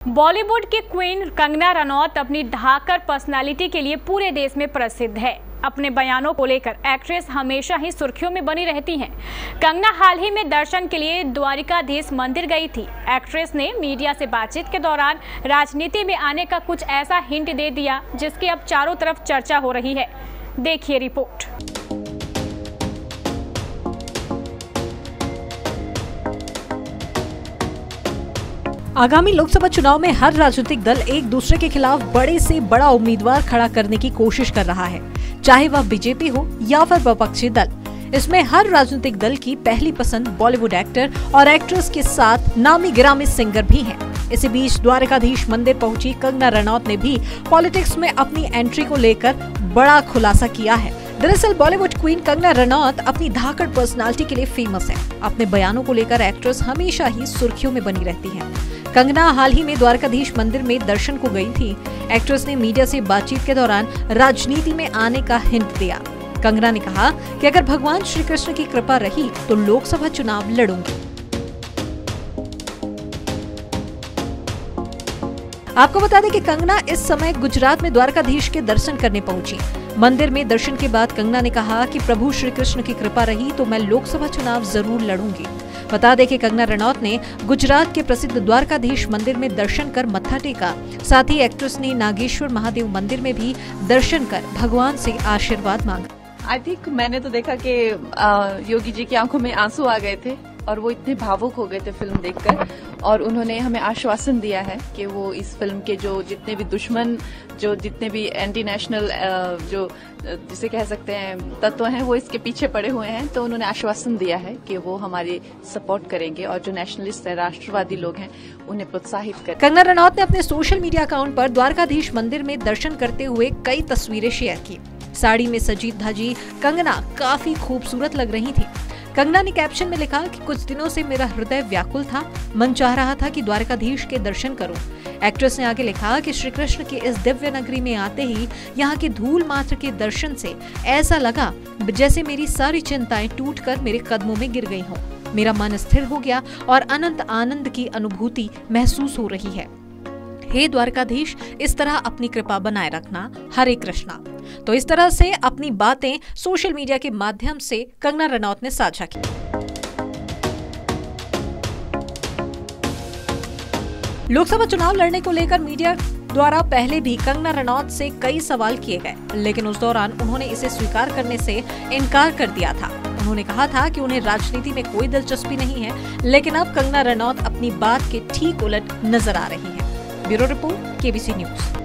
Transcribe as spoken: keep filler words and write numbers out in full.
बॉलीवुड की क्वीन कंगना रनौत अपनी धाकड़ पर्सनालिटी के लिए पूरे देश में प्रसिद्ध है। अपने बयानों को लेकर एक्ट्रेस हमेशा ही सुर्खियों में बनी रहती हैं। कंगना हाल ही में दर्शन के लिए द्वारिकाधीश मंदिर गई थी। एक्ट्रेस ने मीडिया से बातचीत के दौरान राजनीति में आने का कुछ ऐसा हिंट दे दिया जिसकी अब चारों तरफ चर्चा हो रही है। देखिए रिपोर्ट। आगामी लोकसभा चुनाव में हर राजनीतिक दल एक दूसरे के खिलाफ बड़े से बड़ा उम्मीदवार खड़ा करने की कोशिश कर रहा है, चाहे वह बीजेपी हो या फिर विपक्षी दल। इसमें हर राजनीतिक दल की पहली पसंद बॉलीवुड एक्टर और एक्ट्रेस के साथ नामी गिरामी सिंगर भी हैं। इसी बीच द्वारकाधीश मंदिर पहुंची कंगना रनौत ने भी पॉलिटिक्स में अपनी एंट्री को लेकर बड़ा खुलासा किया है। दरअसल बॉलीवुड क्वीन कंगना रनौत अपनी धाकड़ पर्सनालिटी के लिए फेमस है। अपने बयानों को लेकर एक्ट्रेस हमेशा ही सुर्खियों में बनी रहती है। कंगना हाल ही में द्वारकाधीश मंदिर में दर्शन को गई थी। एक्ट्रेस ने मीडिया से बातचीत के दौरान राजनीति में आने का हिंट दिया। कंगना ने कहा कि अगर भगवान श्री कृष्ण की कृपा रही तो लोकसभा चुनाव लड़ूंगी। आपको बता दें कि कंगना इस समय गुजरात में द्वारकाधीश के दर्शन करने पहुंची। मंदिर में दर्शन के बाद कंगना ने कहा कि प्रभु श्री कृष्ण की कृपा रही तो मैं लोकसभा चुनाव जरूर लड़ूंगी। बता दें कि कंगना रनौत ने गुजरात के प्रसिद्ध द्वारकाधीश मंदिर में दर्शन कर मत्था टेका। साथ ही एक्ट्रेस ने नागेश्वर महादेव मंदिर में भी दर्शन कर भगवान से आशीर्वाद मांगा। आई थिंक मैंने तो देखा कि योगी जी की आंखों में आंसू आ गए थे और वो इतने भावुक हो गए थे फिल्म देखकर, और उन्होंने हमें आश्वासन दिया है कि वो इस फिल्म के जो जितने भी दुश्मन, जो जितने भी एंटी नेशनल जो जिसे कह सकते हैं तत्व हैं, वो इसके पीछे पड़े हुए हैं। तो उन्होंने आश्वासन दिया है कि वो हमारी सपोर्ट करेंगे और जो नेशनलिस्ट है, राष्ट्रवादी लोग हैं, उन्हें प्रोत्साहित करेंगे। कंगना रनौत ने अपने सोशल मीडिया अकाउंट पर द्वारकाधीश मंदिर में दर्शन करते हुए कई तस्वीरें शेयर की। साड़ी में सजी धजी कंगना काफी खूबसूरत लग रही थी। कंगना ने कैप्शन में लिखा कि कुछ दिनों से मेरा हृदय व्याकुल था, मन चाह रहा था कि द्वारकाधीश के दर्शन करूं। एक्ट्रेस ने आगे लिखा कि श्री कृष्ण की इस दिव्य नगरी में आते ही यहाँ के धूल मात्र के दर्शन से ऐसा लगा जैसे मेरी सारी चिंताएं टूटकर मेरे कदमों में गिर गई हों। मेरा मन स्थिर हो गया और अनंत आनंद की अनुभूति महसूस हो रही है। हे द्वारकाधीश, इस तरह अपनी कृपा बनाए रखना। हरे कृष्णा। तो इस तरह से अपनी बातें सोशल मीडिया के माध्यम से कंगना रनौत ने साझा की। लोकसभा चुनाव लड़ने को लेकर मीडिया द्वारा पहले भी कंगना रनौत से कई सवाल किए गए, लेकिन उस दौरान उन्होंने इसे स्वीकार करने से इनकार कर दिया था। उन्होंने कहा था कि उन्हें राजनीति में कोई दिलचस्पी नहीं है, लेकिन अब कंगना रनौत अपनी बात के ठीक उलट नजर आ रही है। Bureau report, KBC news.